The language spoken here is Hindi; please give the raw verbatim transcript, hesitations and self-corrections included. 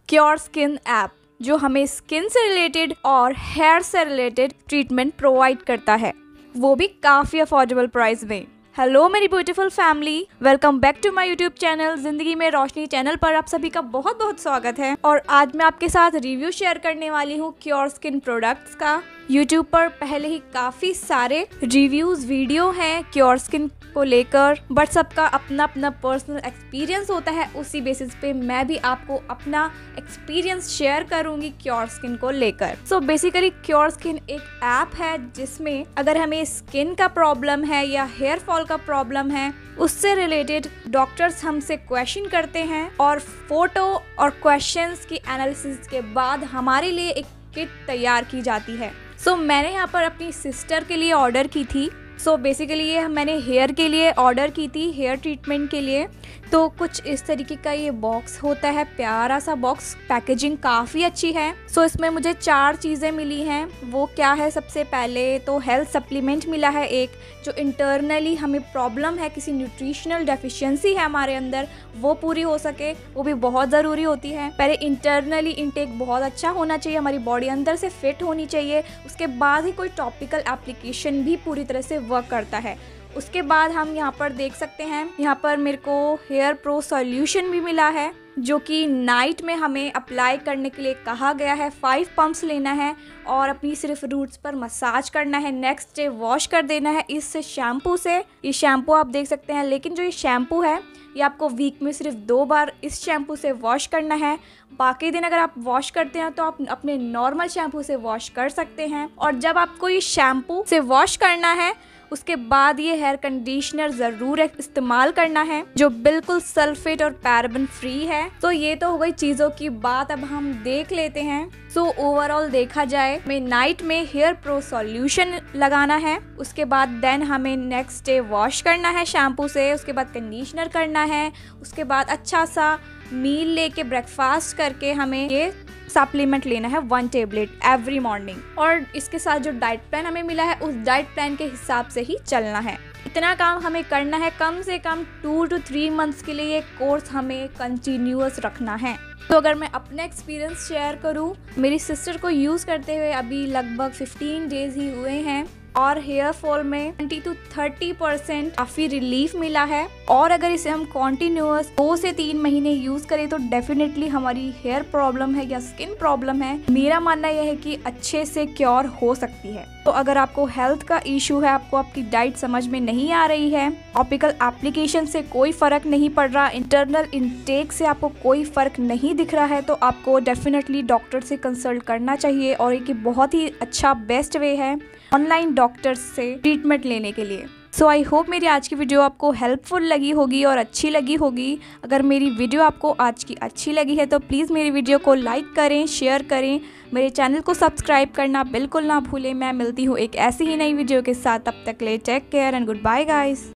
क्योर स्किन ऐप, जो हमें स्किन से रिलेटेड और हेयर से रिलेटेड ट्रीटमेंट प्रोवाइड करता है, वो भी काफ़ी अफोर्डेबल प्राइस में। हेलो मेरी beautiful family, welcome back to my YouTube channel जिंदगी में रोशनी चैनल पर आप सभी का बहुत बहुत स्वागत है। और आज मैं आपके साथ रिव्यू शेयर करने वाली हूँ क्योर स्किन प्रोडक्ट्स का। यूट्यूब पर पहले ही काफ़ी सारे रिव्यूज़ वीडियो हैं क्योर स्किन को लेकर, बट सबका अपना अपना पर्सनल एक्सपीरियंस होता है। उसी बेसिस पे मैं भी आपको अपना एक्सपीरियंस शेयर करूंगी क्योर स्किन को लेकर। सो बेसिकली क्योर स्किन एक ऐप है जिसमें अगर हमें स्किन का प्रॉब्लम है या हेयर फॉल का प्रॉब्लम है, उससे रिलेटेड डॉक्टर्स हमसे क्वेश्चन करते हैं और फोटो और क्वेश्चंस की एनालिसिस के बाद हमारे लिए एक किट तैयार की जाती है। सो so, मैंने यहाँ पर अपनी सिस्टर के लिए ऑर्डर की थी। सो so, बेसिकली ये मैंने हेयर के लिए ऑर्डर की थी, हेयर ट्रीटमेंट के लिए। तो कुछ इस तरीके का ये बॉक्स होता है, प्यारा सा बॉक्स, पैकेजिंग काफ़ी अच्छी है। सो so, इसमें मुझे चार चीज़ें मिली हैं। वो क्या है, सबसे पहले तो हेल्थ सप्लीमेंट मिला है एक, जो इंटरनली हमें प्रॉब्लम है, किसी न्यूट्रिशनल डेफिशिएंसी है हमारे अंदर, वो पूरी हो सके, वो भी बहुत ज़रूरी होती है। पहले इंटरनली इनटेक बहुत अच्छा होना चाहिए, हमारी बॉडी अंदर से फिट होनी चाहिए, उसके बाद ही कोई टॉपिकल एप्लीकेशन भी पूरी तरह से वर्क करता है। उसके बाद हम यहाँ पर देख सकते हैं, यहाँ पर मेरे को हेयर प्रो सॉल्यूशन भी मिला है, जो कि नाइट में हमें अप्लाई करने के लिए कहा गया है। फाइव पंप्स लेना है और अपनी सिर्फ रूट्स पर मसाज करना है, नेक्स्ट डे वॉश कर देना है इस शैम्पू से। ये शैम्पू आप देख सकते हैं, लेकिन जो ये शैम्पू है ये आपको वीक में सिर्फ दो बार इस शैम्पू से वॉश करना है। बाकी दिन अगर आप वॉश करते हैं तो आप अपने नॉर्मल शैम्पू से वॉश कर सकते हैं। और जब आपको ये शैम्पू से वॉश करना है, उसके बाद ये हेयर कंडीशनर ज़रूर इस्तेमाल करना है, जो बिल्कुल सल्फेट और पैराबेन फ्री है। तो ये तो हो गई चीज़ों की बात। अब हम देख लेते हैं। सो ओवरऑल देखा जाए, हमें नाइट में हेयर प्रो सॉल्यूशन लगाना है, उसके बाद देन हमें नेक्स्ट डे वॉश करना है शैम्पू से, उसके बाद कंडीशनर करना है, उसके बाद अच्छा सा मील लेके ब्रेकफास्ट करके हमें ये सप्लीमेंट लेना है, वन टेबलेट एवरी मॉर्निंग। और इसके साथ जो डाइट प्लान हमें मिला है, उस डाइट प्लान के हिसाब से ही चलना है। इतना काम हमें करना है, कम से कम टू टू थ्री मंथ्स के लिए ये कोर्स हमें कंटिन्यूअस रखना है। तो अगर मैं अपना एक्सपीरियंस शेयर करूं, मेरी सिस्टर को यूज़ करते हुए अभी लगभग फिफ्टीन डेज ही हुए हैं और हेयर फॉल में ट्वेंटी टू थर्टी परसेंट काफ़ी रिलीफ मिला है। और अगर इसे हम कॉन्टिन्यूअस दो से तीन महीने यूज़ करें तो डेफिनेटली हमारी हेयर प्रॉब्लम है या स्किन प्रॉब्लम है, मेरा मानना यह है कि अच्छे से क्योर हो सकती है। तो अगर आपको हेल्थ का इशू है, आपको आपकी डाइट समझ में नहीं आ रही है, टॉपिकल एप्लीकेशन से कोई फ़र्क नहीं पड़ रहा, इंटरनल इंटेक से आपको कोई फ़र्क नहीं दिख रहा है, तो आपको डेफिनेटली डॉक्टर से कंसल्ट करना चाहिए। और एक बहुत ही अच्छा बेस्ट वे है ऑनलाइन डॉक्टर्स से ट्रीटमेंट लेने के लिए। सो आई होप मेरी आज की वीडियो आपको हेल्पफुल लगी होगी और अच्छी लगी होगी। अगर मेरी वीडियो आपको आज की अच्छी लगी है तो प्लीज़ मेरी वीडियो को लाइक करें, शेयर करें, मेरे चैनल को सब्सक्राइब करना बिल्कुल ना भूलें। मैं मिलती हूँ एक ऐसी ही नई वीडियो के साथ, तब तक ले take care and good bye guys.